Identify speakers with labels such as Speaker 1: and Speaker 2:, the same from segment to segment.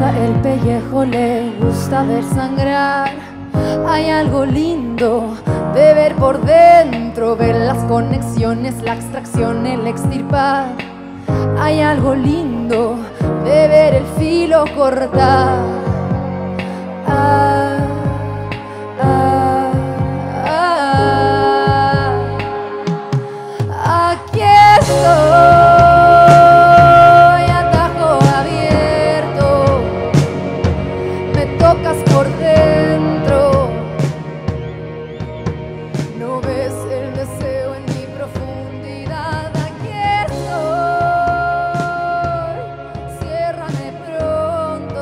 Speaker 1: hasta el pellejo le gusta ver sangrar. Hay algo lindo de ver por dentro, ver las conexiones, la extracción, el extirpar. Hay algo lindo de ver el filo cortar. Ah, ah, ah, ah. Aquí estoy, atajo abierto, me tocas por dentro. No ves el deseo en mi profundidad. Aquí estoy, ciérrame pronto,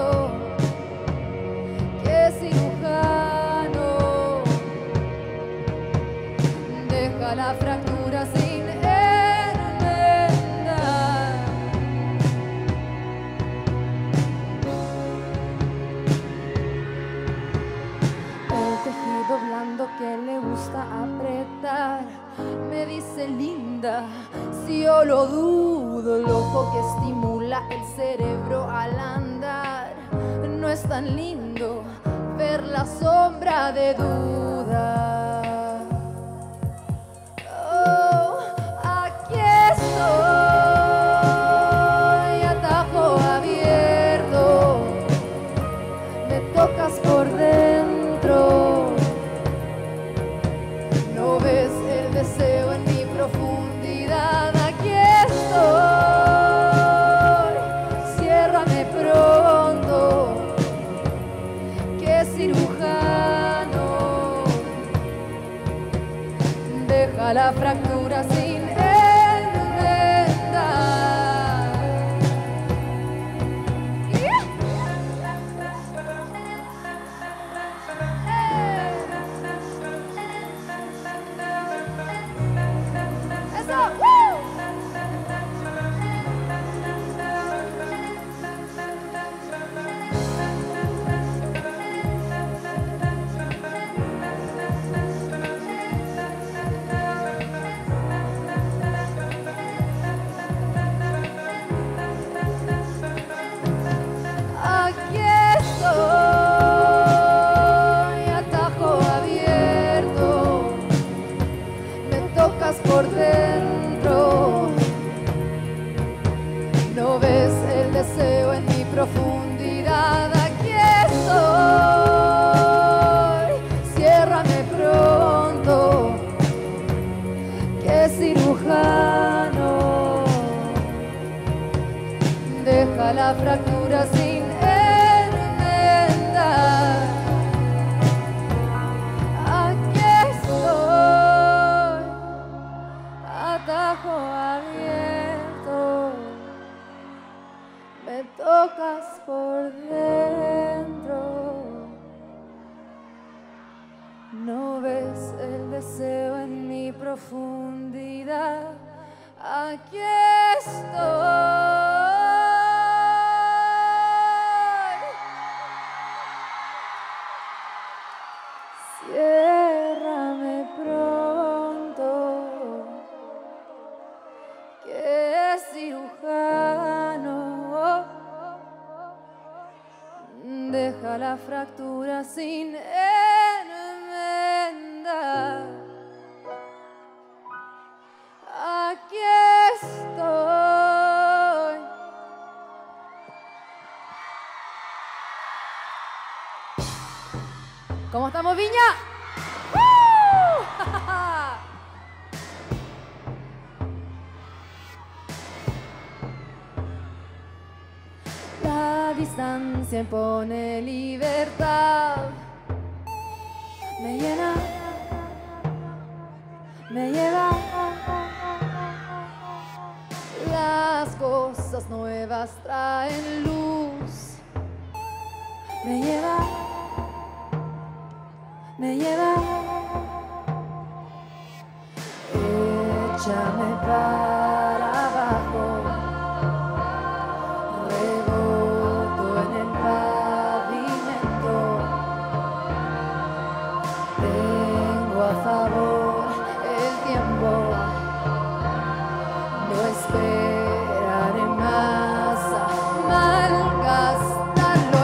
Speaker 1: que cirujano, deja la fractura sin enmendar. El tejido blando que le gusta apretar me dice linda, si yo lo dudo, el ojo que estimula el cerebro al andar. No es tan lindo ver la sombra de duda. Oh, aquí estoy, atajo abierto, me tocas por dentro. No ves el deseo en mi profundidad. Aquí estoy, ciérrame pronto, que cirujano, deja la fractura sin enmendar. Eso, aquí estoy, atajo abierto, me tocas por dentro. No ves el deseo en mi profundidad. Aquí estoy, ciérrame pronto, que cirujano, deja la fractura sin enmendar. Aquí estoy, atajo abierto, me tocas por dentro. No ves el deseo en mi profundidad. Aquí estoy. Ciérrame pronto, que cirujano, deja la fractura sin enmendar. Aquí estoy. ¿Cómo estamos, Viña? La distancia impone libertad, me llena, me lleva. Las cosas nuevas traen luz, me lleva, me lleva. Échame para abajo, reboto en el pavimento. Tengo a favor el tiempo, no esperaré más a malgastarlo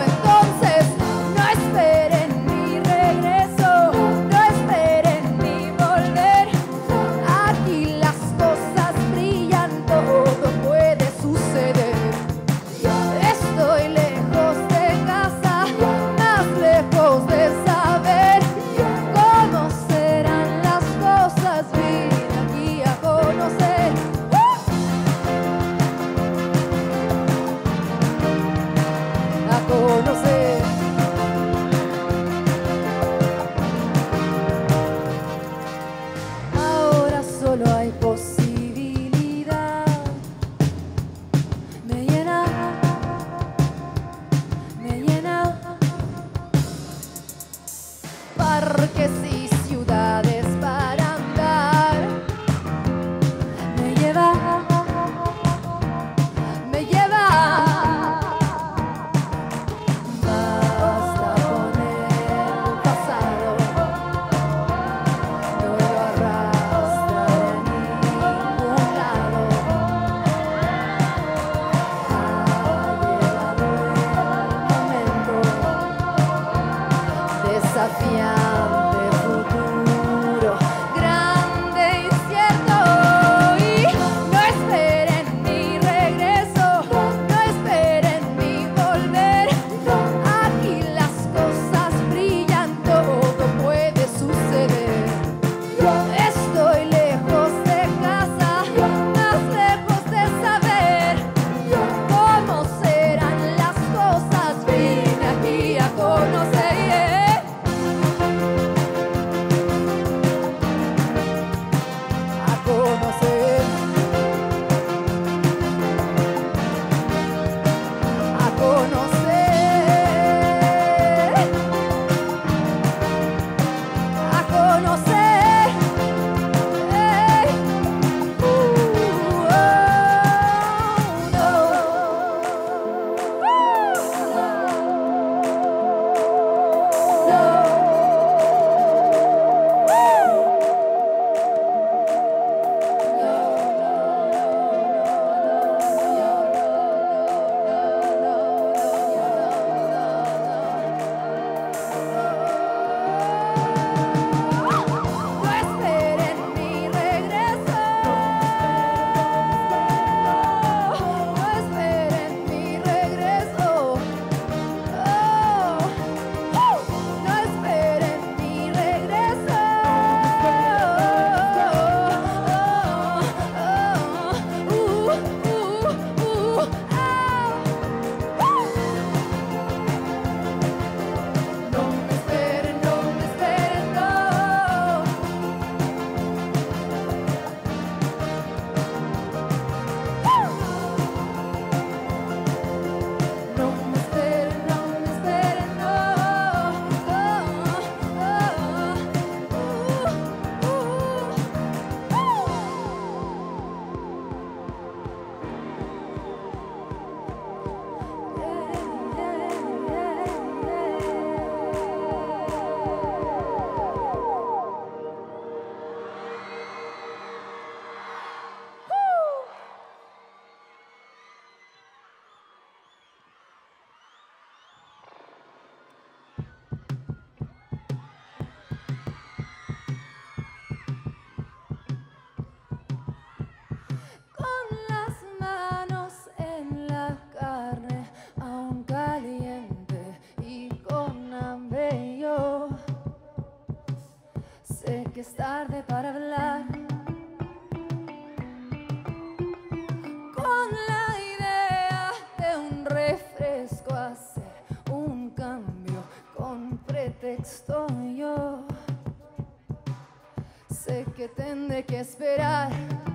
Speaker 1: esperar.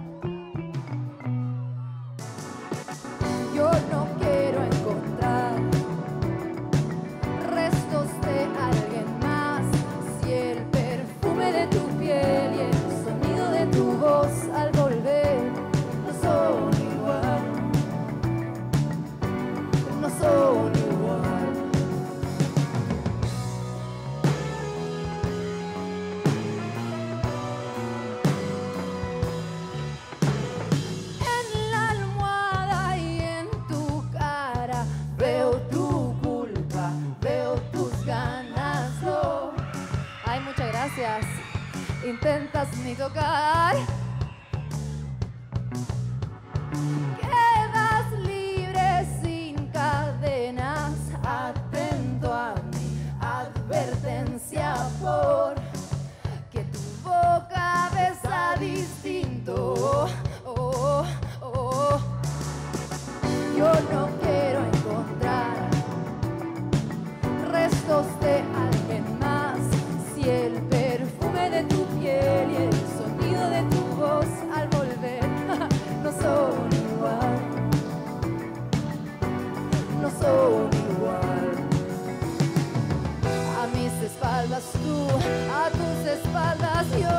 Speaker 1: Yo no quiero encontrar restos de alguien más. Si el perfume de tu piel y el sonido de tu voz al volver no son igual, no son igual. En la almohada y en tu cara veo tu culpa, veo tus ganas. Oh. Ay, muchas gracias. Intentas ni tocar. Quedas libre sin cadenas. Atento a mi advertencia por que tu boca besa distinto. Oh, oh, oh. Yo no quiero encontrar restos de alguien más. Si el perfume de tu piel y el sonido de tu voz al volver no son igual, no son igual. A mis espaldas tú, a tus espaldas yo.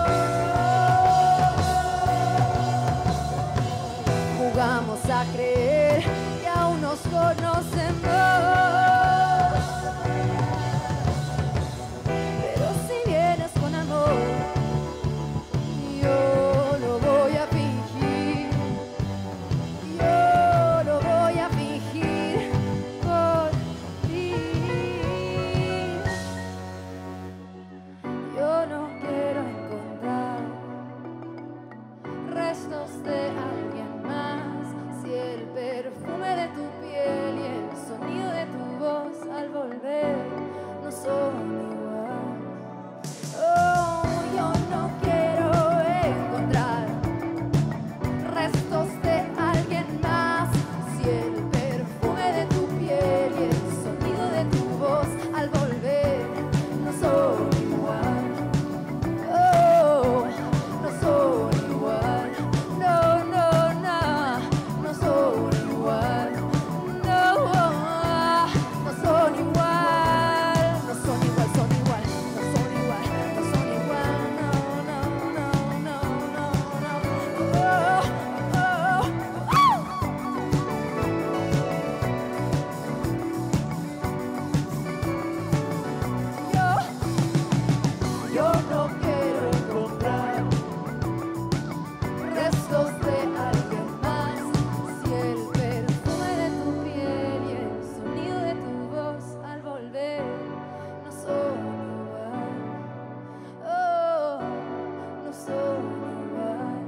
Speaker 1: Jugamos a creer que aún nos conocemos. Pero si vienes con amor, yo lo voy a fingir. Yo lo voy a fingir por ti. Yo no quiero encontrar restos de alguien más. Si el perfume de tu piel y el sonido de tu voz al volver no son igual. Oh, yo no quiero encontrar restos de alguien más. Si el perfume de tu piel y el sonido de tu voz al volver no son igual. Oh, no son igual. No, no, no, no son igual. No, no son igual. No son igual, son igual. No son igual, no son igual. No, no, no, no, no, no. Oh, oh, oh. Yo no quiero encontrar restos de alguien más. Si el perfume de tu piel y el sonido de tu voz al volver no son igual. Oh, no son igual.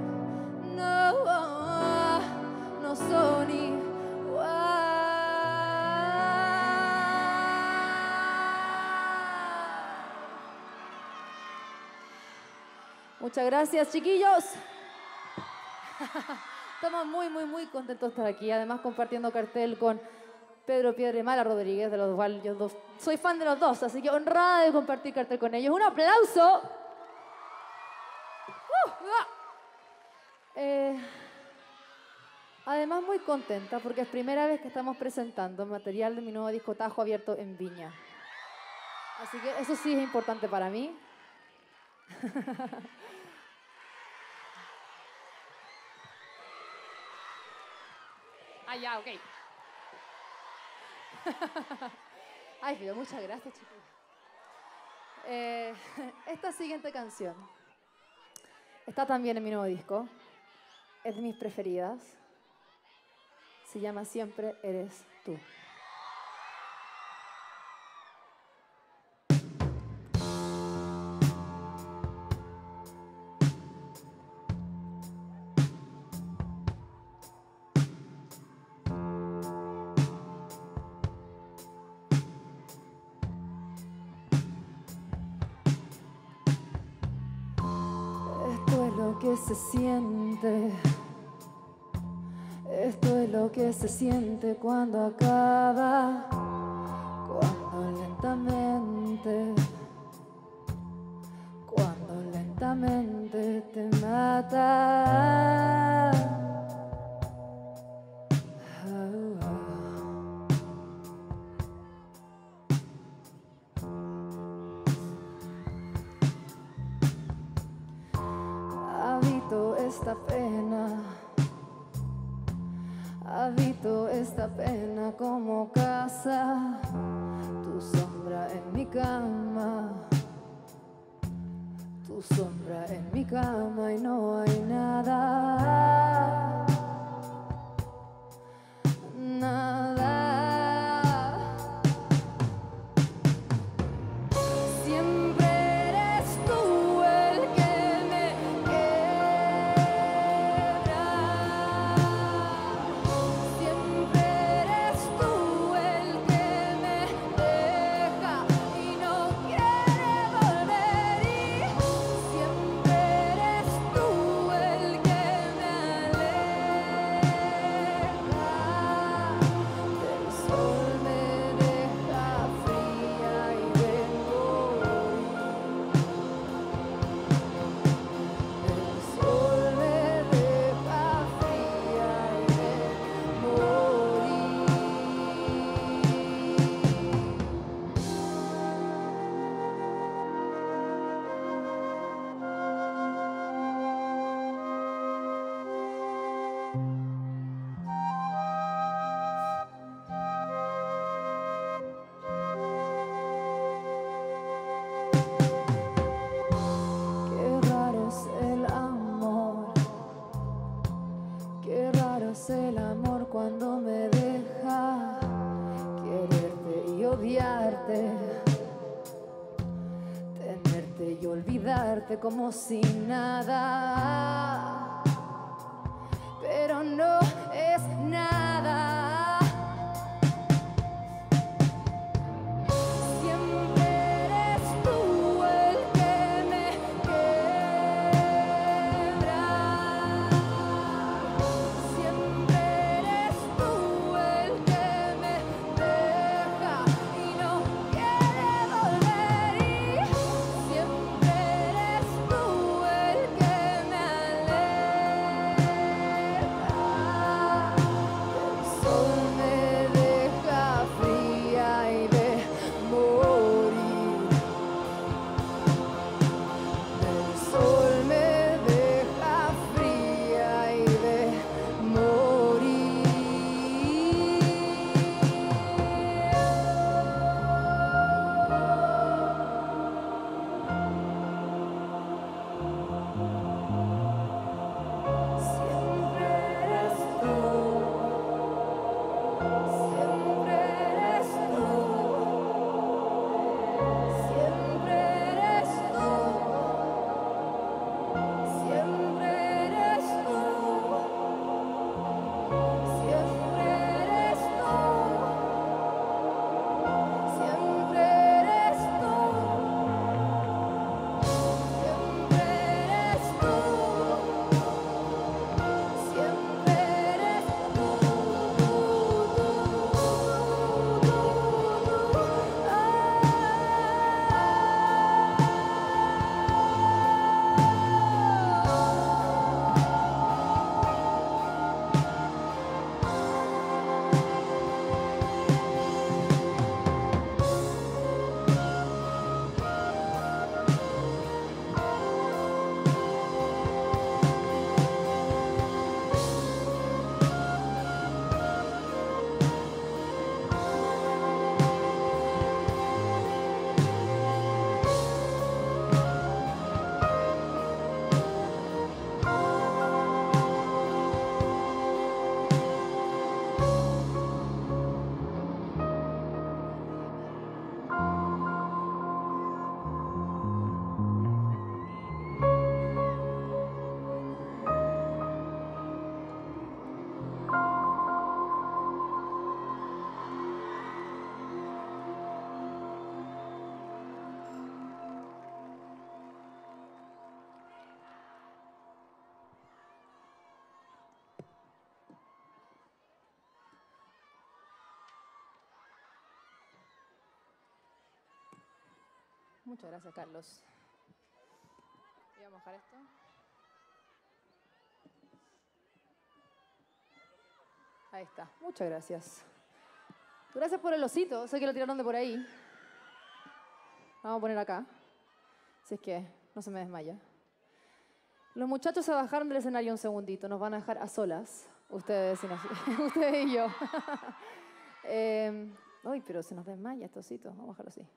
Speaker 1: No, no son igual. Muchas gracias, chiquillos. Estamos muy contentos de estar aquí. Además, compartiendo cartel con Pedro Piedra y Mala Rodríguez, de los cuales yo soy fan de los dos, así que honrada de compartir cartel con ellos. ¡Un aplauso! Además, muy contenta porque es primera vez que estamos presentando material de mi nuevo disco Tajo Abierto en Viña. Así que eso sí es importante para mí. Ah, ya, ok. Ay, pero muchas gracias, chicos. Esta siguiente canción está también en mi nuevo disco. Es de mis preferidas. Se llama Siempre Eres Tú. Esto es lo que se siente. Esto es lo que se siente cuando acaba, cuando lentamente, cuando cuando lentamente te mata. Habito esta pena, habito esta pena como casa, tu sombra en mi cama, tu sombra en mi cama y no hay nada, nada. Siempre eres tú el que me quebra, siempre eres tú el que me deja y no quiere volver, y siempre eres tú el que me aleja del sol, me deja fría y de morir. El sol me deja fría y de morir. Qué raro es el amor, qué raro es el amor cuando me deja quererte y odiarte, tenerte y olvidarte como si nada, pero no es nada. Siempre eres tú el que me quebra, siempre eres tú el que me deja y no quiere volver, y siempre eres tú el que me aleja. El sol me deja fría y de morir. El sol me deja fría y de morir. Siempre eres tú, siempre eres tú, siempre eres tú, siempre eres tú, siempre eres tú, siempre eres tú, siempre eres tú. Siempre eres tú, Muchas gracias, Carlos. bajar esto. Ahí está. Muchas gracias. Gracias por el osito. Sé que lo tiraron de por ahí. Vamos a poner acá. Si es que no se me desmaya. Los muchachos se bajaron del escenario un segundito. Nos van a dejar a solas. Ustedes y yo. Uy, pero se nos desmaya este osito. Vamos a bajarlo así.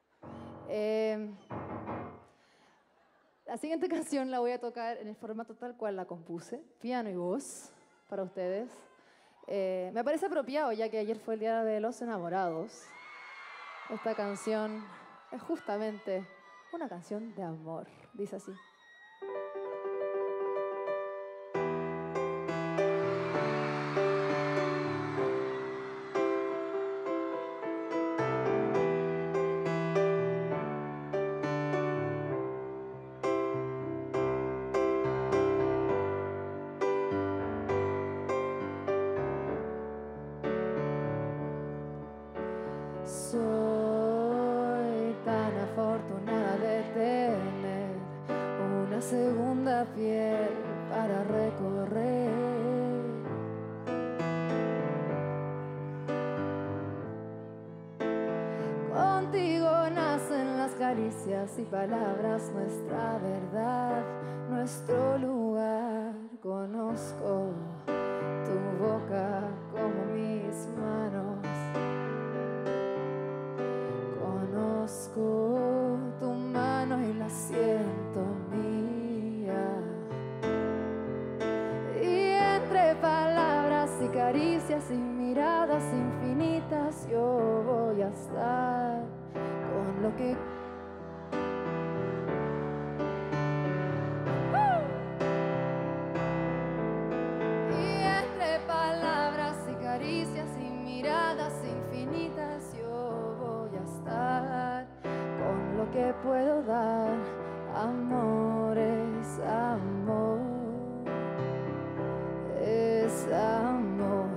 Speaker 1: La siguiente canción la voy a tocar en el formato tal cual la compuse. Piano y voz para ustedes. Me parece apropiado, ya que ayer fue el Día de los Enamorados. Esta canción es justamente una canción de amor. Dice así. Soy tan afortunada de tener una segunda piel para recorrer. Contigo nacen las caricias y palabras, nuestra verdad, nuestro lugar. Conozco tu boca como mis manos. Conozco tu mano y la siento mía. Y entre palabras y caricias y miradas infinitas yo voy a estar con lo que... Y entre palabras y caricias y miradas infinitas yo voy a estar con lo que puedo dar. Amor es amor, es amor.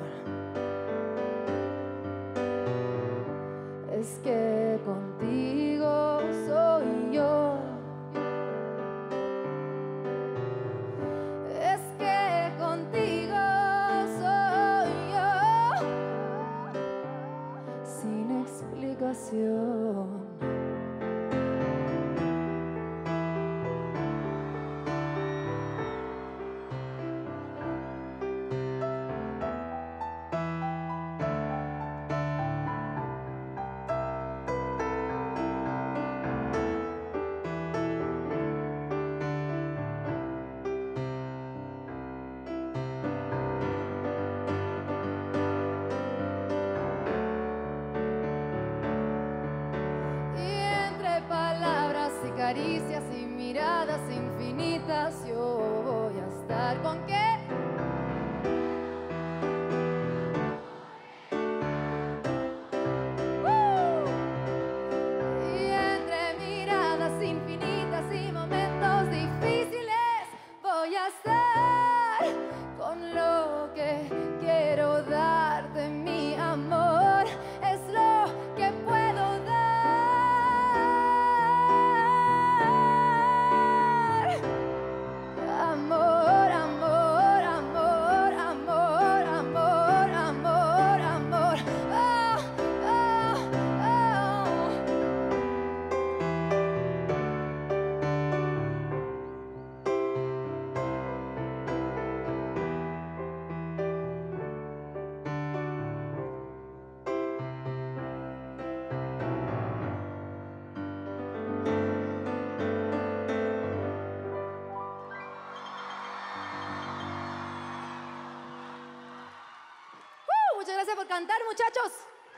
Speaker 1: Es que contigo soy yo. Es que contigo soy yo. Sin explicación. Caricias y miradas infinitas yo voy a estar con qué. Y entre miradas infinitas y momentos difíciles voy a estar con lo que quiero darte. Mi amor es lo que puedo dar. Muchas gracias por cantar, muchachos.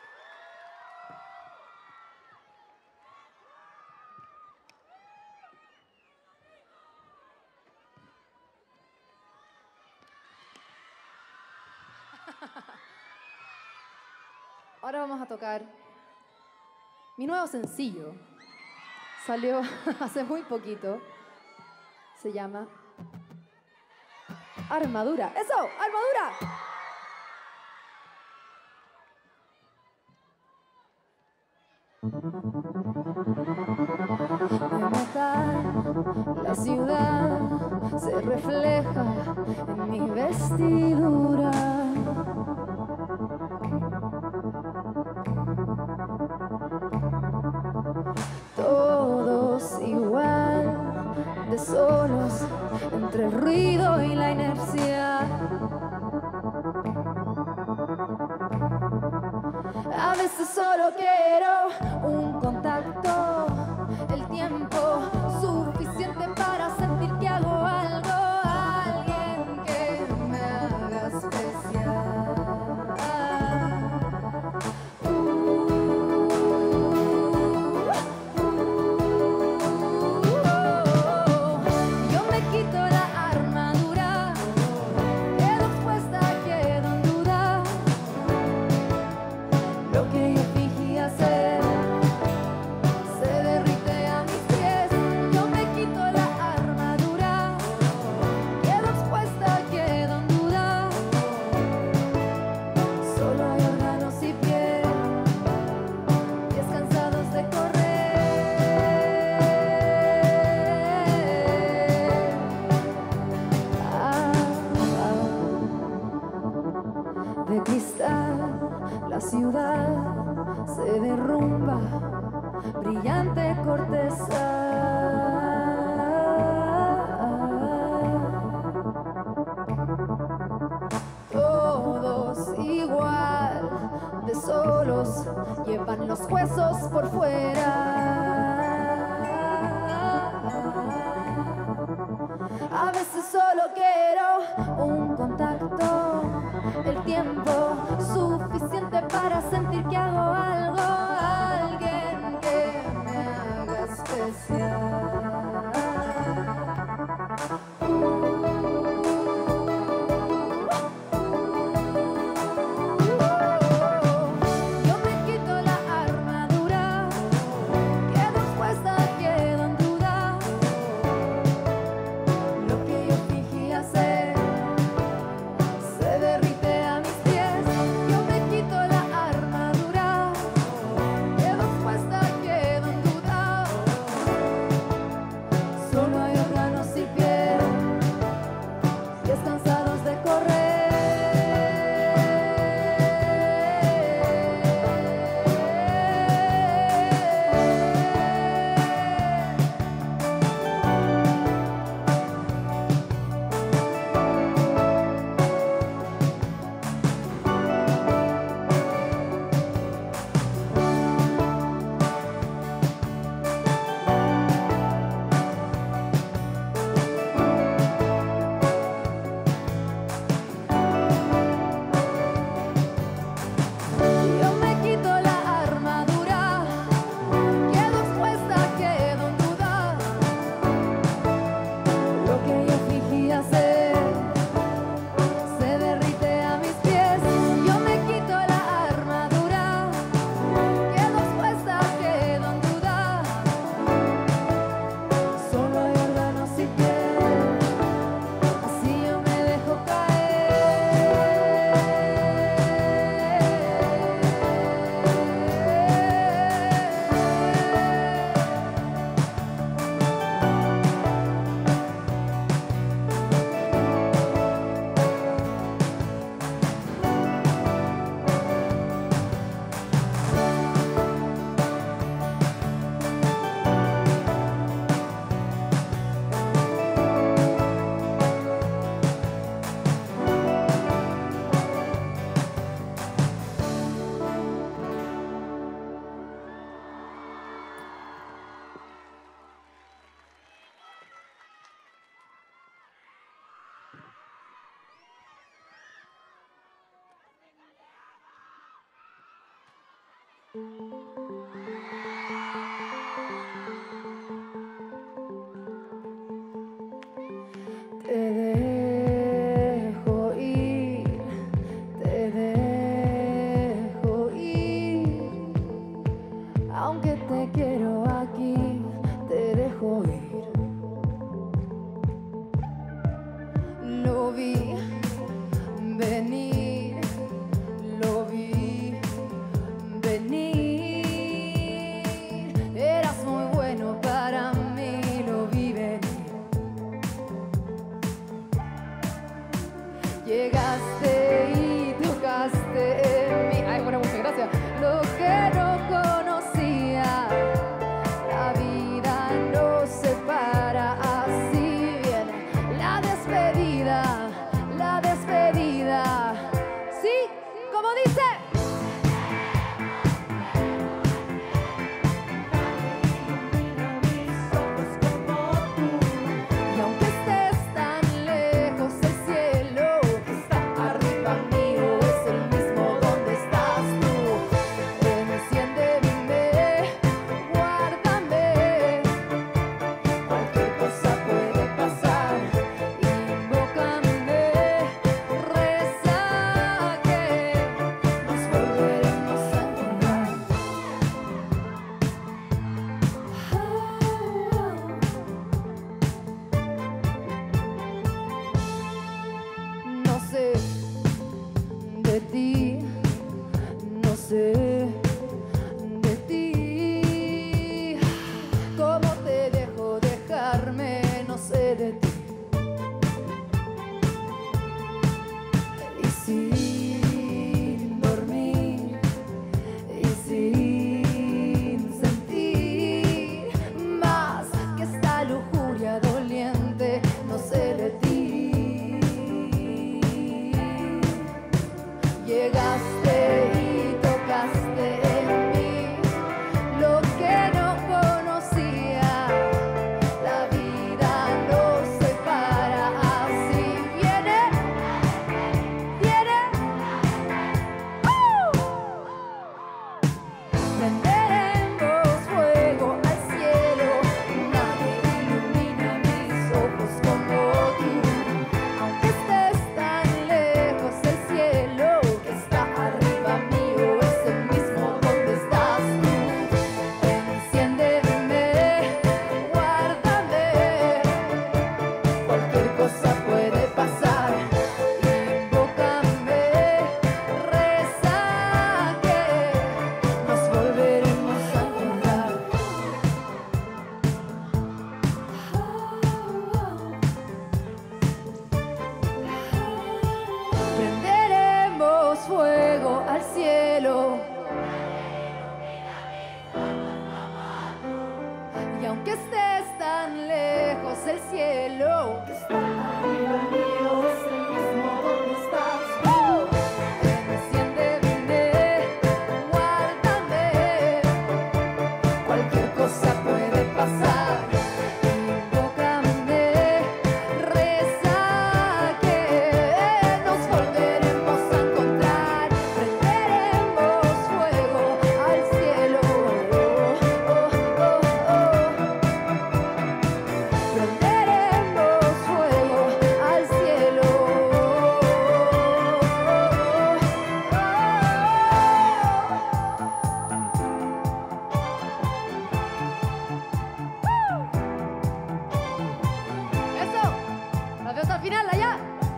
Speaker 1: Ahora vamos a tocar mi nuevo sencillo. Salió hace muy poquito. Se llama Armadura. ¡Eso! ¡Armadura! De matar La ciudad se refleja en mi vestidura. Todos igual, de solos, entre el ruido y la inercia. A veces solo quiero un contacto, el tiempo suficiente para sentir que hago algo, alguien que me haga especial. Yo me quito la armadura, quedo expuesta, quedo en duda. Lo que yo fingía ser se derrite a mis pies. Yo me quito la armadura, quedo expuesta, quedo en duda. Solo hay órganos y pies cansados de correr. De cristal la ciudad se derrumba, brillante corteza. Todos igual, de solos, llevan los huesos por fuera. A veces solo quiero un contacto, el tiempo suficiente para sentir que hago algo, alguien que me haga especial. Yo me quito la armadura, quedo expuesta, quedo en duda. Lo que yo fingía ser se derrite a mis pies. Yo me quito la armadura, quedo expuesta, quedo en duda. Solo hay órganos y pies cansados de correr. Yo me quito la armadura, quedo expuesta, quedo en duda. Lo que yo fingía ser se derrite a mis pies. Yo me quito la armadura, quedo expuesta, quedo en duda. Solo hay órganos y piel, así yo me dejo caer. Te dejo ir, te dejo ir. Aunque te quiero aquí, te dejo ir. Lo vi venir, lo vi venir. Eras muy bueno para mí, lo vi venir. Llegaste y tocaste en mí. Ay, buena música, gracias. Lo que no conocía, la vida nos separa, así viene la despedida, la despedida. Sí, como dice. Fuego al cielo, y aunque estés tan lejos, el cielo que está arriba mío es el mismo donde estás tú. Enciéndeme, guárdame, cualquier cosa puede pasar. Hasta el final, allá.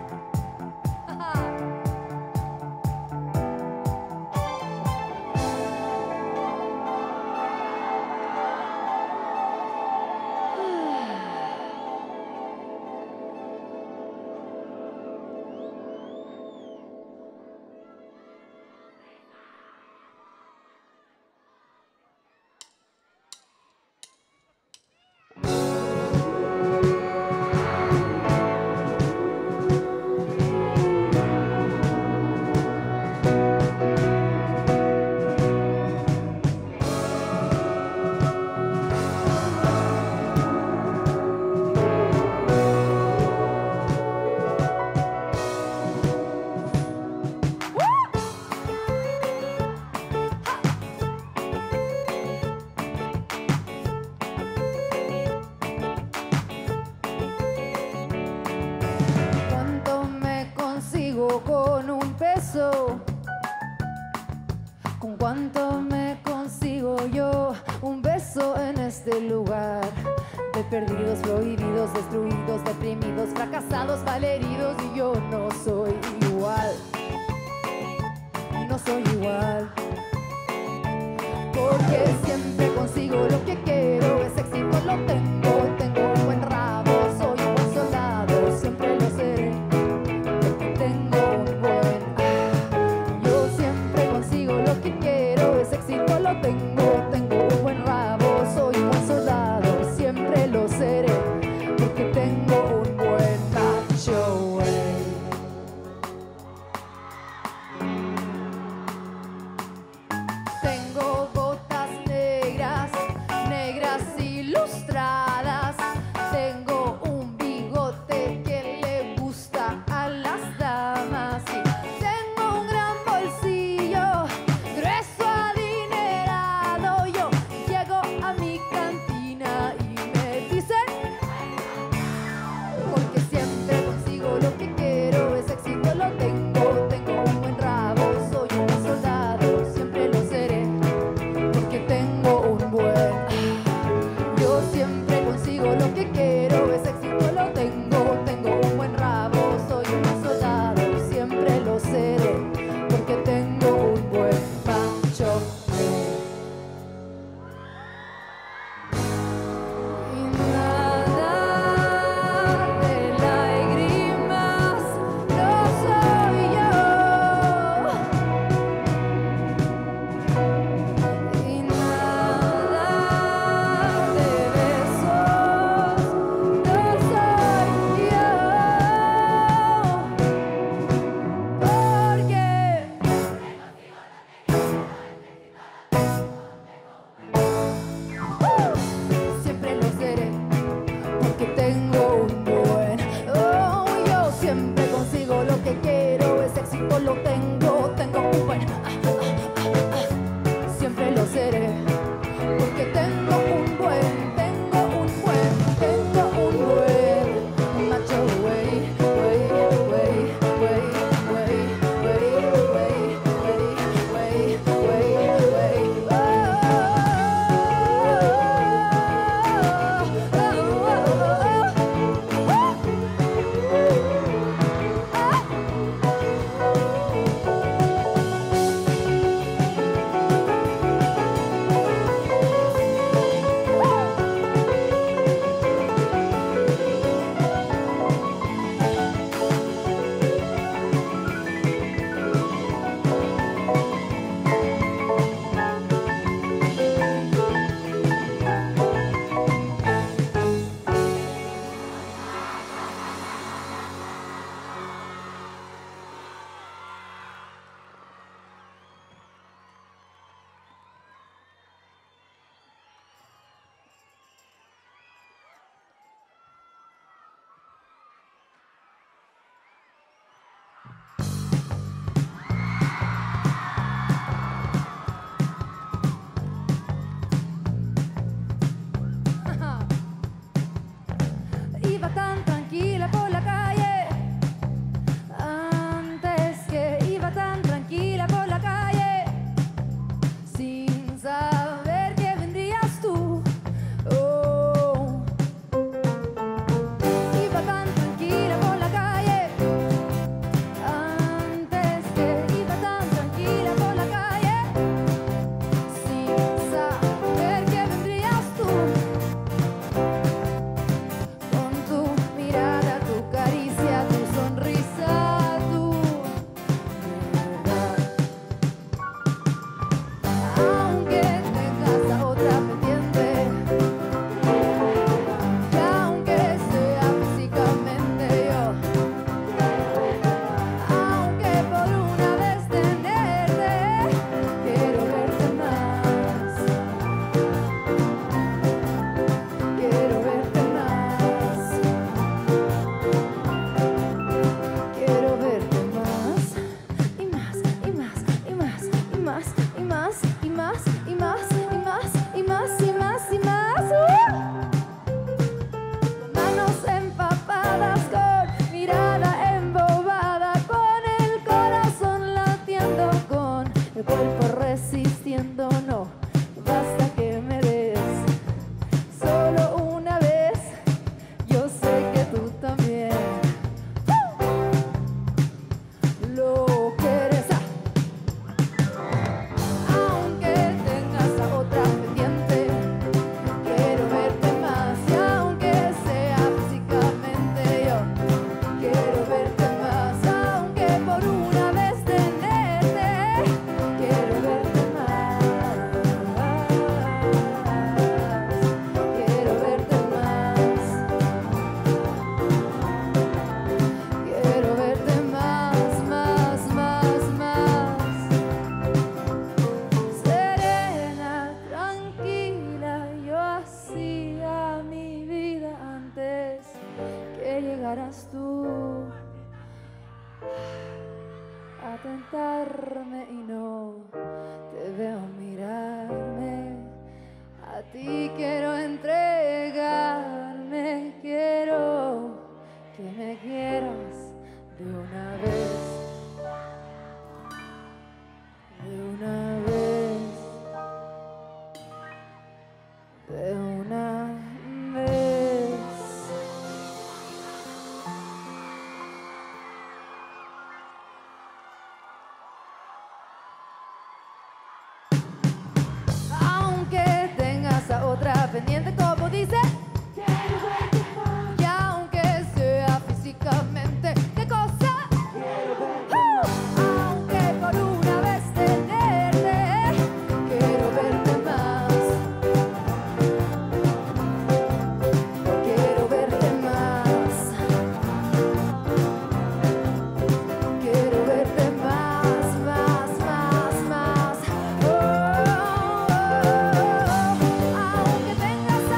Speaker 1: Con un peso, ¿con cuánto me consigo yo un beso en este lugar de perdidos, prohibidos, destruidos, deprimidos, fracasados, malheridos? Y yo no soy igual, no soy igual, porque siempre consigo lo que quiero, ese éxito lo tengo un buen rabo, soy un buen soldado, siempre lo seré, porque tengo todo lo tengo, tengo un buen, siempre lo seré, porque tengo un buen macho, güey, güey, güey, güey, güey, güey, güey, güey, güey, güey, iba tan tranquila por la calle, antes que iba tan tranquila por la calle, sin saber que vendrías tú. Oh. Iba tan tranquila por la calle, antes que iba tan tranquila por la calle, sin saber que vendrías tú. Con tu mirada, tu caricia, tu sonrisa, tu verdad. Aunque tengas a otra pendiente, y aunque sea físicamente yo, aunque por una vez tenerte, quiero verte más, quiero verte más, quiero verte más, y más, y más, y más, y más, y más, y más, y más, y más, y más, y más, y más. Manos empapadas con mirada embobada, con el corazón latiendo, con el cuerpo resistiendo. No basta que me des solo una vez, yo sé que tú también lo quieres. Aunque tengas a otra pendiente, quiero verte más, y aunque sea físicamente yo, quiero verte más, aunque por una vez tenerte, quiero verte más, quiero verte más, quiero verte más, más, más, más. Serena, tranquila, yo hacía mi vida antes que llegaras tú a tentarme y no te veo mirarme. A ti quiero entregarme, quiero que me quieras de una vez, de una vez, de una vez. Aunque tengas a otra pendiente, como dice, y aunque sea físicamente, ¿qué cosa? Aunque por una vez tenerte, quiero verte más, quiero verte más, quiero verte más, más, más, más. Aunque tengas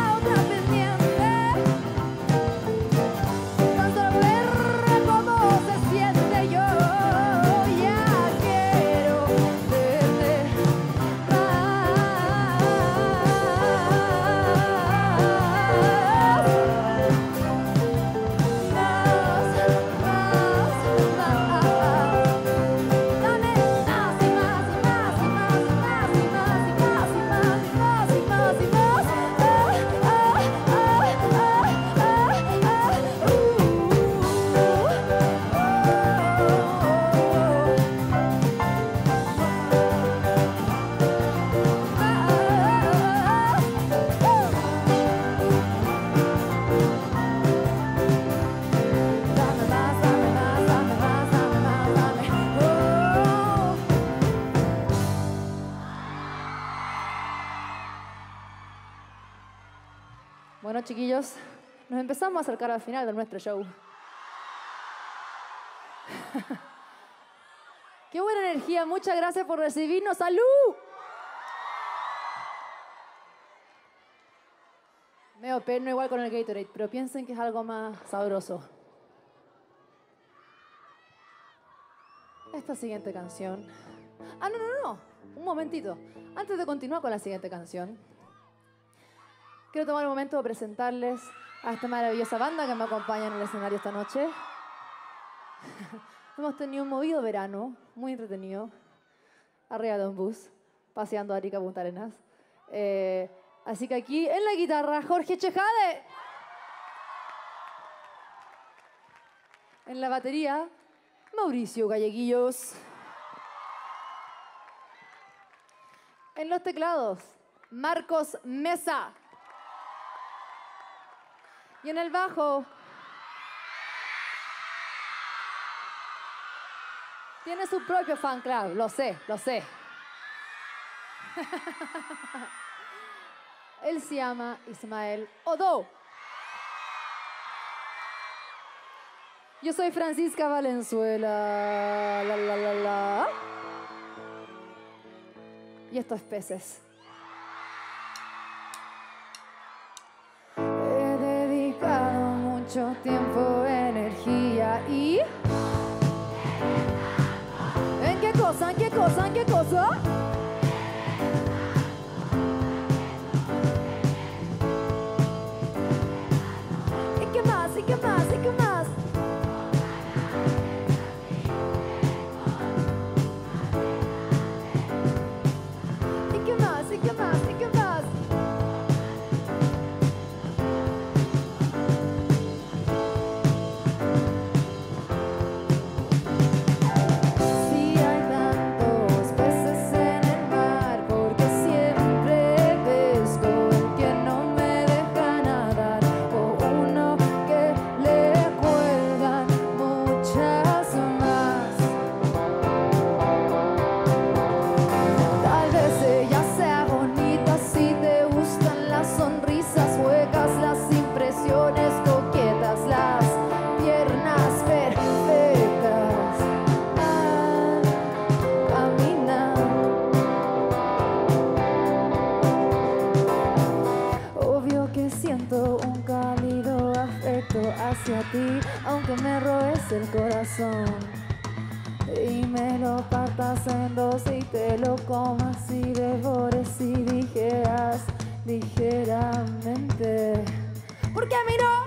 Speaker 1: chiquillos, nos empezamos a acercar al final de nuestro show. ¡Qué buena energía! Muchas gracias por recibirnos. ¡Salud! Medio perno igual con el Gatorade, pero piensen que es algo más sabroso. Esta siguiente canción... Ah, no. Un momentito. Antes de continuar con la siguiente canción, quiero tomar un momento de presentarles a esta maravillosa banda que me acompaña en el escenario esta noche. Hemos tenido un movido verano, muy entretenido, arriba de un bus, paseando a Arica Punta Arenas. Así que aquí en la guitarra, Jorge Chejade. En la batería, Mauricio Galleguillos. En los teclados, Marcos Mesa. Y en el bajo, tiene su propio fan club, lo sé. Él se llama Ismael Odó. Yo soy Francisca Valenzuela. Y esto es Peces. He dedicado mucho tiempo, energía y... ¿En qué cosa? ¿En qué cosa? ¿En qué cosa? ¿Y qué más? ¿Y qué más? ¿Y qué más? ¿Y qué más? ¿Y qué más? ¿Y qué más? Hacia ti, aunque me robes el corazón y me lo partas en dos y te lo comas y devores y dijeras ligeramente, ¿por qué a mí no?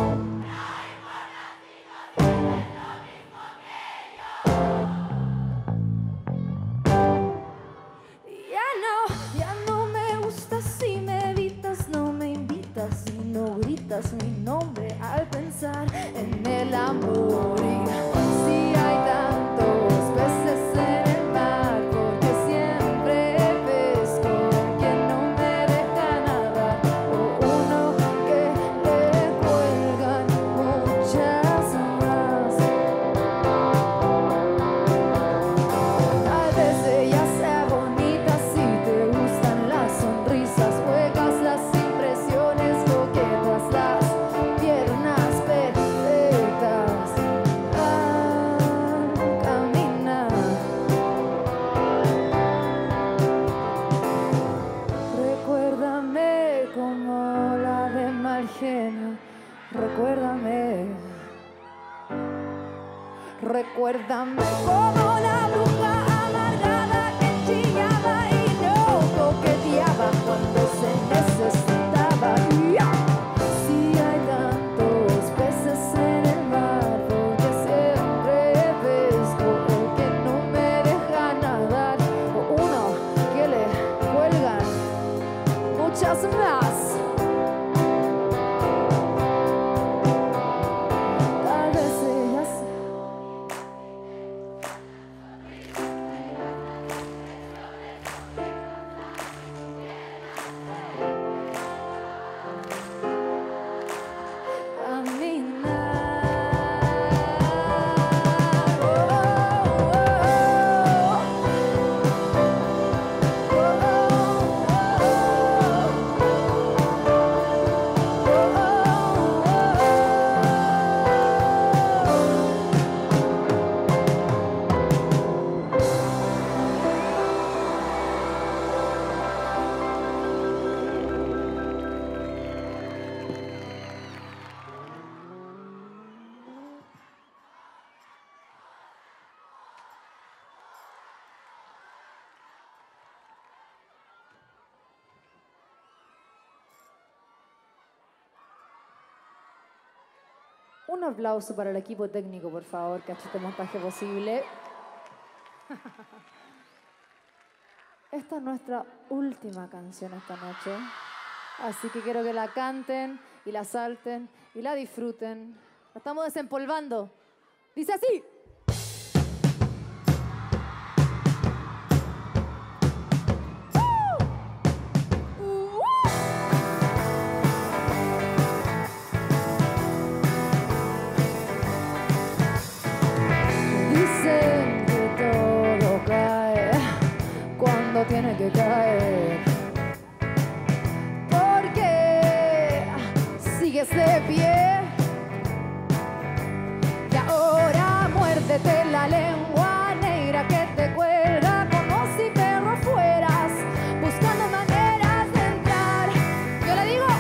Speaker 1: Ya no me gusta si me evitas, no me invitas y no gritas mi nombre al pensar en el amor. Y si hay tantos peces en el mar, porque siempre pesco quien no me deja nadar, o uno que le cuelgan muchas más. Tal vez ella sea bonita si te gustan las sonrisas huecas, las impresiones coquetas, las piernas perfectas al caminar. Recuérdame como la de mal genio, recuérdame como la bruja amargada que chillaba y no coqueteaba cuando se necesitaba. Si hay tantos peces en el mar, porque siempre pesco el que no me deja nadar, o uno que le cuelgan muchas más. Tal vez ellas Un aplauso para el equipo técnico, por favor, que ha hecho este montaje posible. Esta es nuestra última canción esta noche, así que quiero que la canten y la salten y la disfruten. La estamos desempolvando. Dice así. Dicen que todo cae cuando tiene que caer. Porque sigues de pie y ahora muérdete la lengua negra que te cuelga como si perro fueras buscando maneras de entrar. Yo le digo.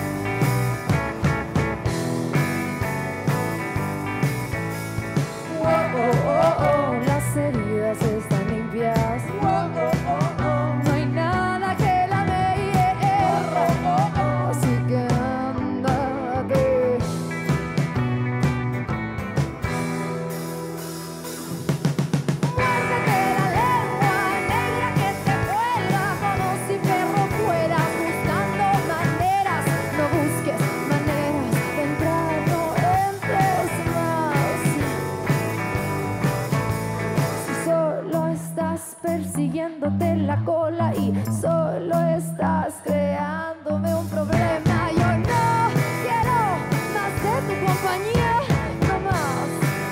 Speaker 1: Las heridas están limpias. No hay nada que la vea. Así que ándate. Muérdete la lengua negra que te cuelga como si perro fueras buscando maneras. No busques maneras de entrar, no entres más. Solo estás persiguiéndote la cola y solo estás creándome un problema. Yo no quiero más de tu compañía, no más.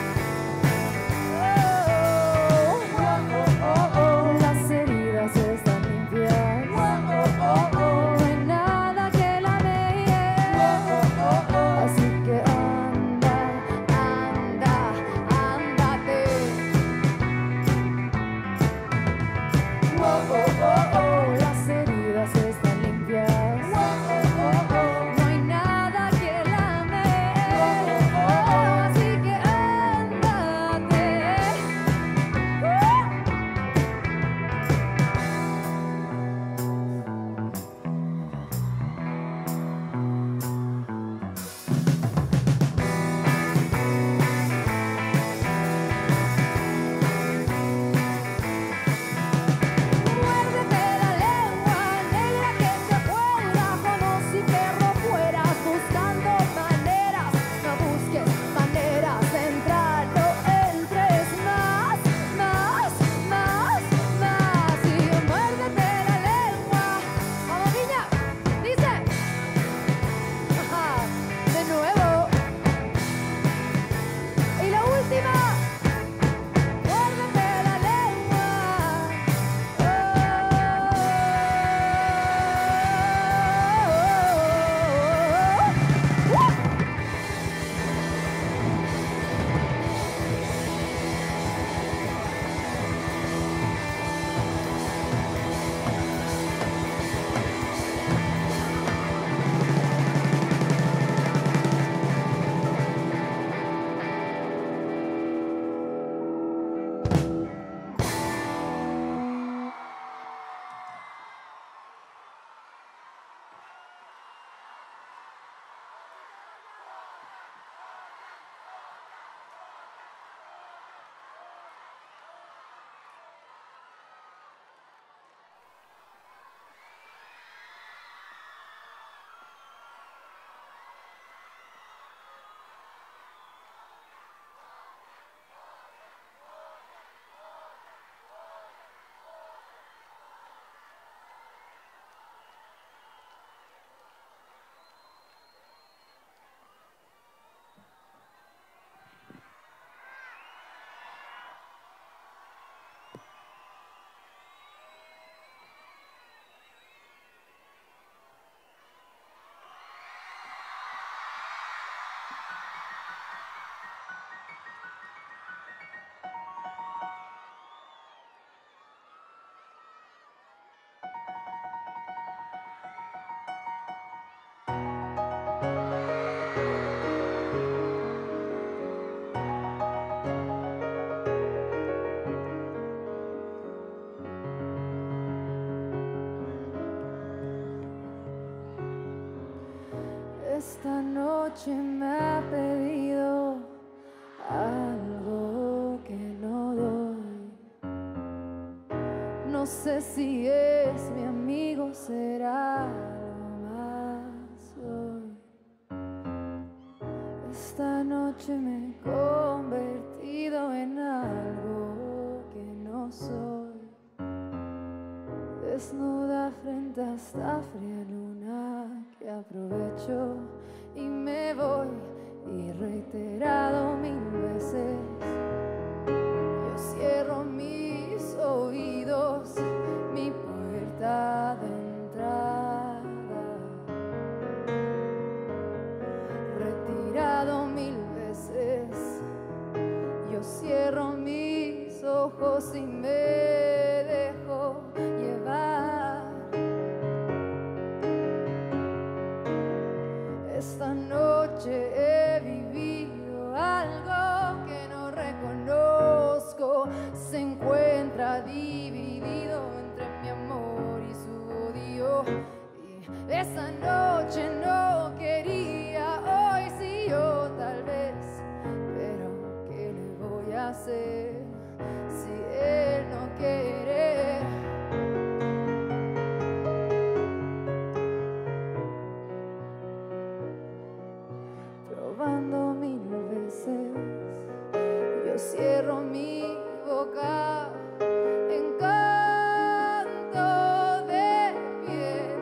Speaker 1: Las heridas están limpias. No hay nada que la vea. Así que anda, anda, ándate. Las heridas están limpias. No hay nada que lamer. Así que ándate. Muérdete la lengua negra que te cuelga como si perro fueras buscando maneras. No busques maneras de entrar, no entres más, más, más, más. Y muérdete la lengua. Vamos, niña, dice. Ajá, de nuevo. Y la última. Muérdete la lengua. Esta noche me ha pedido no sé si es mi amigo, será algo más hoy. Esta noche me he convertido en algo que no soy. Desnuda frente a esta fría luna que aprovecho y me voy. Y reiterado 1000 veces, yo cierro mis oídos, mi puerta de entrada. Retirado 1000 veces, yo cierro mis ojos y me dejo llevar. Esta noche he vivido algo que no reconozco. Se encuentra dividido entre mi amor y su odio. Y esa noche no quería, hoy sí yo tal vez. Pero ¿qué le voy a hacer si él no quiere? Probando 1000 veces, yo cierro mi boca en canto de pie,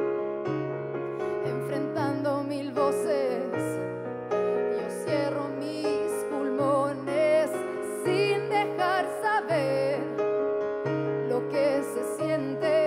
Speaker 1: enfrentando 1000 voces. Yo cierro mis pulmones sin dejar saber lo que se siente.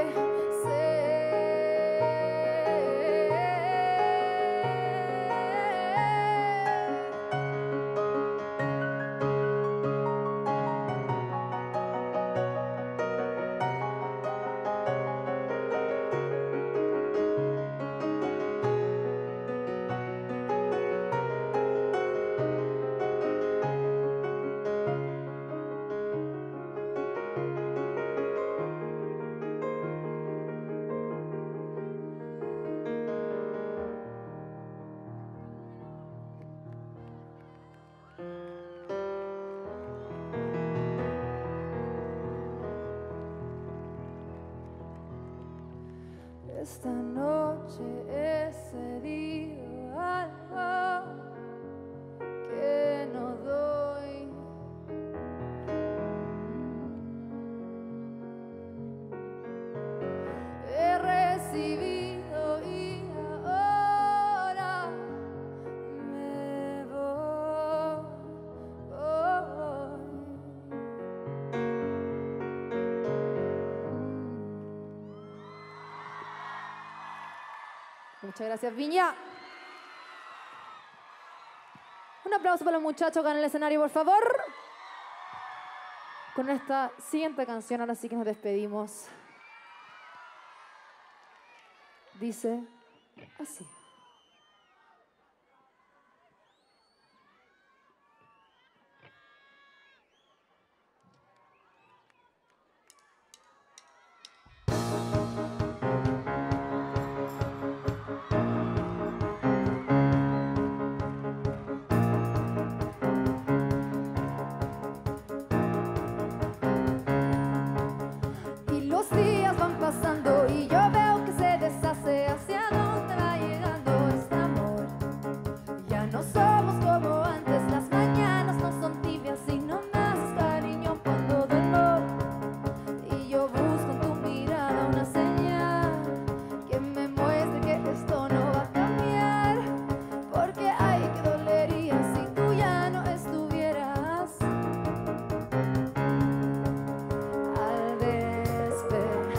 Speaker 1: Esta noche he cedido algo que no doy. He recibido y ahora me voy. Muchas gracias, Viña. Un aplauso para los muchachos acá en el escenario, por favor. Con esta siguiente canción, ahora sí que nos despedimos. Dice así. Pasando y yo veo que se deshace. Hacia dónde va llegando este amor. Ya no somos como antes. Las mañanas no son tibias y no me haces cariño cuando duermo. Y yo busco en tu mirada una señal que me muestre que esto no va a cambiar. Porque ay, que dolería si tú ya no estuvieras. Al despertar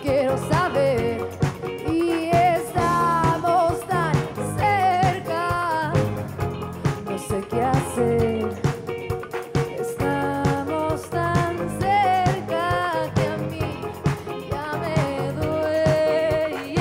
Speaker 1: quiero saber. Y estamos tan cerca, no sé qué hacer. Estamos tan cerca que a mí ya me duele.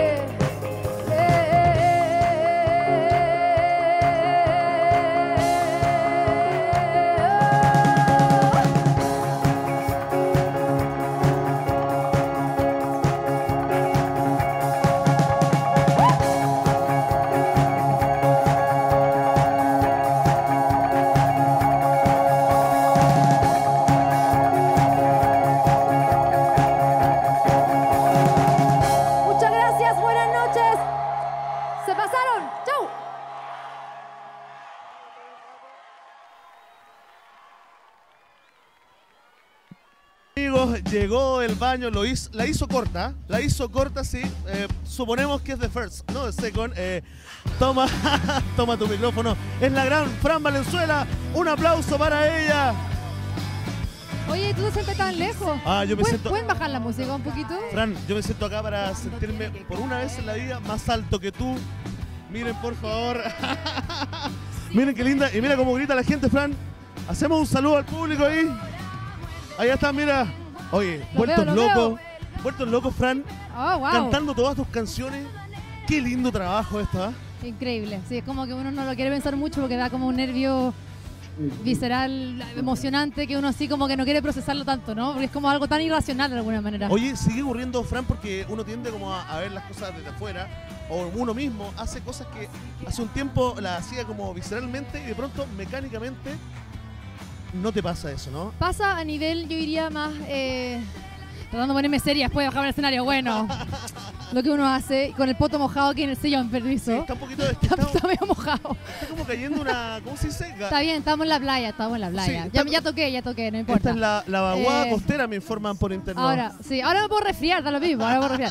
Speaker 1: Muchas gracias, buenas noches. Se pasaron. Chau.
Speaker 2: Amigos, llegó el baño, la hizo corta, sí. Suponemos que es the first, no the second. Toma, toma tu micrófono. Es la gran Fran Valenzuela. Un aplauso para ella.
Speaker 1: Oye, tú te sientes tan lejos.
Speaker 2: Yo me siento.
Speaker 1: ¿Pueden bajar la música un poquito?
Speaker 2: Fran, yo me siento acá para sentirme por una vez en la vida más alto que tú. Miren, por favor. Miren qué linda. Y mira cómo grita la gente, Fran. Hacemos un saludo al público ahí. Ahí están, mira. Oye, vueltos locos, Fran.
Speaker 1: Oh, wow.
Speaker 2: Cantando todas tus canciones. Qué lindo trabajo esto, ¿ah?
Speaker 1: Increíble. Sí, es como que uno no lo quiere pensar mucho porque da como un nervio visceral, emocionante, que uno así como que no quiere procesarlo tanto, ¿no? Porque es como algo tan irracional de alguna manera.
Speaker 2: Oye, sigue ocurriendo, Fran, porque uno tiende como a ver las cosas desde afuera, o uno mismo hace cosas que hace un tiempo las hacía como visceralmente y de pronto mecánicamente no te pasa eso, ¿no?
Speaker 1: Pasa a nivel, yo diría más, tratando de ponerme seria después de bajar el escenario, bueno, lo que uno hace con el poto mojado aquí en el sillón, permiso.
Speaker 2: Sí, está un poquito
Speaker 1: Está medio mojado.
Speaker 2: Está como cayendo una, ¿cómo se dice?
Speaker 1: Está bien, estamos en la playa.
Speaker 2: Sí,
Speaker 1: ya toqué, no importa.
Speaker 2: Esta es la vaguada costera, me informan por internet.
Speaker 1: Ahora me puedo resfriar, da lo mismo,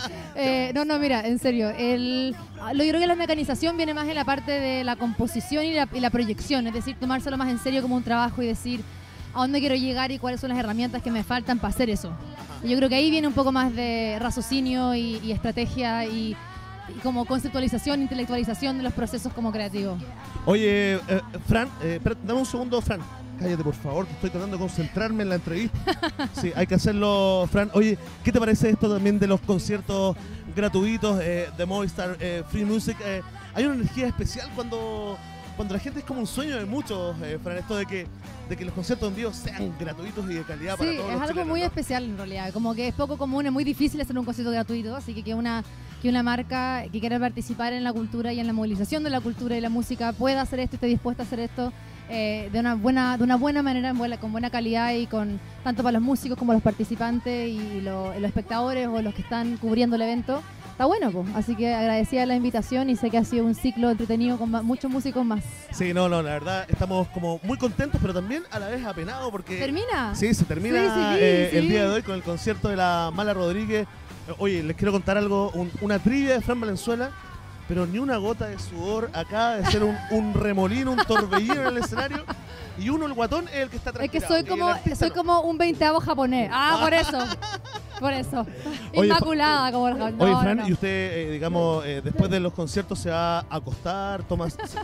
Speaker 1: no, mira, en serio, yo creo que la mecanización viene más en la parte de la composición y la proyección, es decir, tomárselo más en serio como un trabajo y decir a dónde quiero llegar y cuáles son las herramientas que me faltan para hacer eso. Y yo creo que ahí viene un poco más de raciocinio y estrategia y como conceptualización, intelectualización de los procesos como creativos.
Speaker 2: Oye, Fran, dame un segundo, Fran. Cállate, por favor, que estoy tratando de concentrarme en la entrevista. Sí, hay que hacerlo, Fran. Oye, ¿qué te parece esto también de los conciertos gratuitos de Movistar Free Music? Hay una energía especial cuando la gente es como un sueño de muchos, Fran, esto de que los conciertos en vivo sean gratuitos y de calidad para todos los chilenos.
Speaker 1: Sí, es algo muy especial en realidad, como que es poco común, es muy difícil hacer un concierto gratuito, así que una marca que quiera participar en la cultura y en la movilización de la cultura y la música pueda hacer esto, esté dispuesta a hacer esto de una buena manera, con buena calidad y con tanto para los músicos como los participantes y los espectadores o los que están cubriendo el evento. Está bueno, pues. Así que agradecida la invitación y sé que ha sido un ciclo entretenido con muchos músicos más.
Speaker 2: Sí, no, la verdad estamos como muy contentos, pero también a la vez apenados porque...
Speaker 1: ¿Termina?
Speaker 2: Sí, se termina
Speaker 1: Sí.
Speaker 2: el día de hoy con el concierto de la Mala Rodríguez. Oye, les quiero contar algo, una trivia de Fran Valenzuela, pero ni una gota de sudor, acaba de ser un remolino, un torbellino en el escenario. Y uno, el guatón, es el que está tranquilo.
Speaker 1: Es que soy como un 20avo japonés. Por eso. Por eso.
Speaker 2: Oye,
Speaker 1: Inmaculada como el japonés.
Speaker 2: Oye, Fran, ¿y usted, digamos, después de los conciertos se va a acostar, toma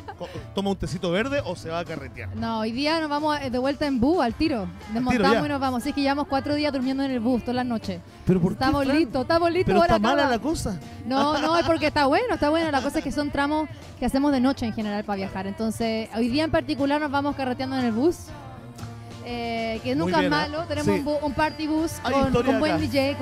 Speaker 2: un tecito verde o se va a carretear?
Speaker 1: No, hoy día nos vamos de vuelta en bus, al tiro. Desmontamos y nos vamos. Así es que llevamos 4 días durmiendo en el bus todas las noches.
Speaker 2: ¿Pero por qué,
Speaker 1: Estamos
Speaker 2: Fran?
Speaker 1: listos.
Speaker 2: Pero está mala la cosa.
Speaker 1: No, es porque está bueno. La cosa es que son tramos que hacemos de noche en general para viajar. Entonces, hoy día en particular nos vamos carreteando en el bus. Que nunca es malo, tenemos un party bus con buen DJ,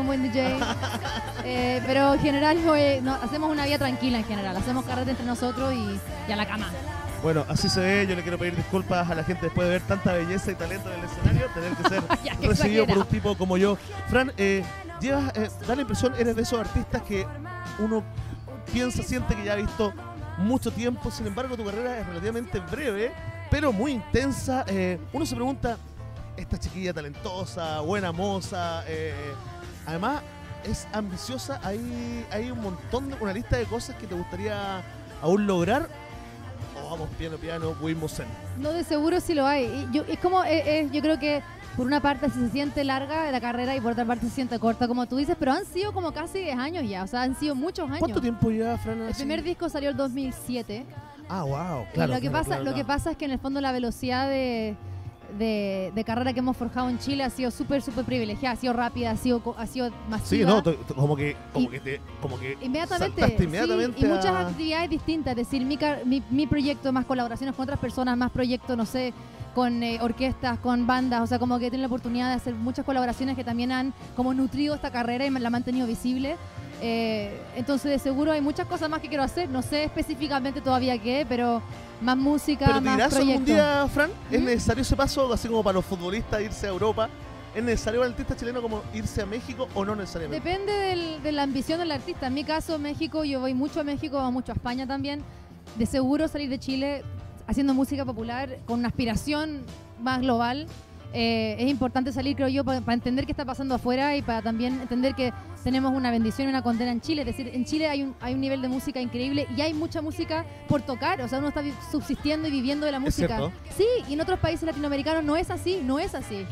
Speaker 1: pero en general hacemos una vida tranquila en general, hacemos carrete entre nosotros y a la cama.
Speaker 2: Bueno, así se ve. Yo le quiero pedir disculpas a la gente después de ver tanta belleza y talento en el escenario, tener que ser recibido por un tipo como yo. Fran, da la impresión, eres de esos artistas que uno siente que ya ha visto mucho tiempo, sin embargo tu carrera es relativamente breve, pero muy intensa. Uno se pregunta, esta chiquilla talentosa, buena moza, además es ambiciosa, hay un montón una lista de cosas que te gustaría aún lograr, vamos piano, piano, fuimos zen.
Speaker 1: No, de seguro sí lo hay. Es como, yo creo que por una parte se siente larga la carrera y por otra parte se siente corta, como tú dices, pero han sido como casi 10 años ya, o sea, han sido muchos años.
Speaker 2: ¿Cuánto tiempo ya, Fran?
Speaker 1: El primer disco salió en 2007.
Speaker 2: Ah, wow, claro.
Speaker 1: Lo que pasa es que en el fondo la velocidad de carrera que hemos forjado en Chile ha sido súper privilegiada, ha sido rápida, ha sido masiva.
Speaker 2: Sí, no, como que
Speaker 1: inmediatamente,
Speaker 2: saltaste inmediatamente
Speaker 1: sí, y muchas actividades distintas, es decir, mi proyecto, más colaboraciones con otras personas, más proyectos, no sé, con orquestas, con bandas, o sea, como que tienen la oportunidad de hacer muchas colaboraciones que también han como nutrido esta carrera y la han mantenido visible. Entonces de seguro hay muchas cosas más que quiero hacer, no sé específicamente todavía qué, pero más música,
Speaker 2: ¿Pero
Speaker 1: más
Speaker 2: dirás
Speaker 1: proyectos.
Speaker 2: algún día, Fran, es necesario ese paso, así como para los futbolistas irse a Europa? ¿Es necesario para el artista chileno como irse a México o no necesariamente?
Speaker 1: Depende de la ambición del artista. En mi caso, México, yo voy mucho a México, voy mucho a España también. De seguro salir de Chile haciendo música popular con una aspiración más global. Es importante salir, creo yo, para entender qué está pasando afuera y para también entender que tenemos una bendición y una condena en Chile. Es decir, en Chile hay un nivel de música increíble y hay mucha música por tocar. O sea, uno está subsistiendo y viviendo de la música.
Speaker 2: ¿Es cierto?
Speaker 1: Sí, y en otros países latinoamericanos no es así, no es así.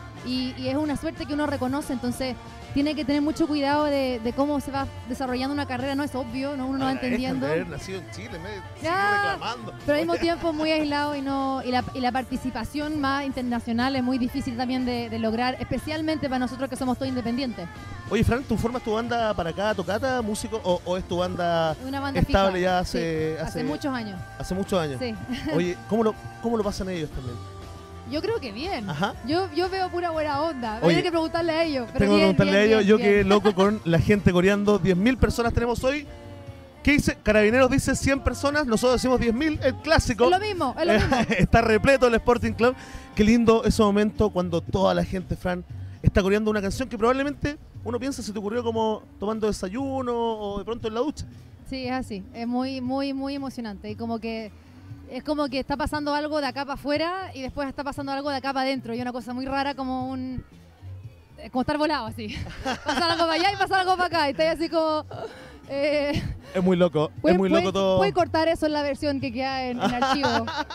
Speaker 1: Y es una suerte que uno reconoce, entonces tiene que tener mucho cuidado de cómo se va desarrollando una carrera, no es obvio, ¿no? Uno no va entendiendo.
Speaker 2: Haber nacido en Chile, me sigue reclamando.
Speaker 1: Pero al mismo tiempo muy aislado y la participación más internacional es muy difícil también de lograr, especialmente para nosotros que somos todos independientes.
Speaker 2: Oye, Fran, ¿tú formas tu banda para cada tocata, músico, o es tu banda,
Speaker 1: Una banda
Speaker 2: estable
Speaker 1: fija,
Speaker 2: ya
Speaker 1: hace muchos años?
Speaker 2: Hace muchos años.
Speaker 1: Sí.
Speaker 2: Oye, ¿cómo lo pasan ellos también?
Speaker 1: Yo creo que bien.
Speaker 2: Ajá.
Speaker 1: Yo veo pura buena onda.
Speaker 2: Oye,
Speaker 1: Hay que preguntarle a ellos. Pero
Speaker 2: tengo que preguntarle a ellos.
Speaker 1: bien,
Speaker 2: Yo
Speaker 1: bien.
Speaker 2: quedé loco con la gente coreando. 10.000 personas tenemos hoy. ¿Qué dice? Carabineros dice 100 personas. Nosotros decimos 10.000. El clásico.
Speaker 1: Es lo mismo, es lo mismo.
Speaker 2: Está repleto el Sporting Club. Qué lindo ese momento cuando toda la gente, Fran, está coreando una canción que probablemente uno piensa se te ocurrió como tomando desayuno o de pronto en la ducha.
Speaker 1: Sí, es así. Es muy emocionante. Y es como que está pasando algo de acá para afuera y después está pasando algo de acá para adentro. Y una cosa muy rara como estar volado así. Pasar algo para allá y pasar algo para acá. Y está así como...
Speaker 2: es muy loco, es muy loco todo.
Speaker 1: Puede cortar eso en la versión que queda en archivo.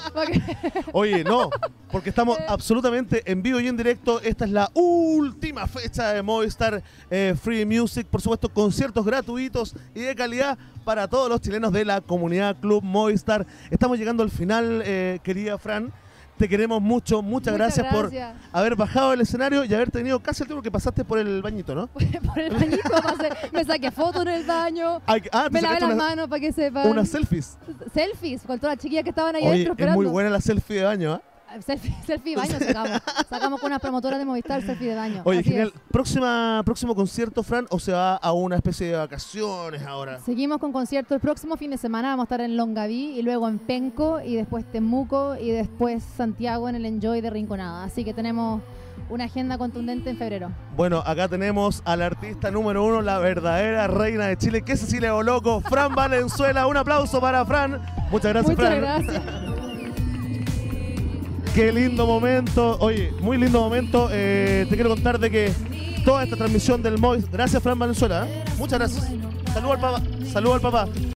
Speaker 2: Oye, no, porque estamos absolutamente en vivo y en directo. Esta es la última fecha de Movistar Free Music. Por supuesto, conciertos gratuitos y de calidad para todos los chilenos de la comunidad Club Movistar. Estamos llegando al final, querida Fran. Te queremos mucho, muchas gracias por haber bajado el escenario y haber tenido casi el tiempo que pasaste por el bañito, ¿no?
Speaker 1: Por el bañito me saqué fotos en el baño, me lavé las manos para que sepan.
Speaker 2: Unas selfies.
Speaker 1: Selfies con todas las chiquillas que estaban ahí
Speaker 2: Oye,
Speaker 1: adentro esperando.
Speaker 2: Es muy buena la selfie de baño, ¿eh?
Speaker 1: Selfie baño sacamos con unas promotoras de Movistar selfie de baño.
Speaker 2: Oye, genial. ¿Próximo concierto, Fran, o se va a una especie de vacaciones ahora?
Speaker 1: Seguimos con conciertos. El próximo fin de semana vamos a estar en Longaví y luego en Penco y después Temuco y después Santiago en el Enjoy de Rinconada. Así que tenemos una agenda contundente en febrero.
Speaker 2: Bueno, acá tenemos al artista número 1, la verdadera reina de Chile, que es Cecilia Boloco, Fran Valenzuela. Un aplauso para Fran. Muchas gracias, Fran.
Speaker 1: Muchas gracias.
Speaker 2: Qué lindo momento, oye, muy lindo momento. Te quiero contar de que toda esta transmisión del Movistar, gracias Fran Valenzuela, ¿eh? Muchas gracias. Saludos al papá.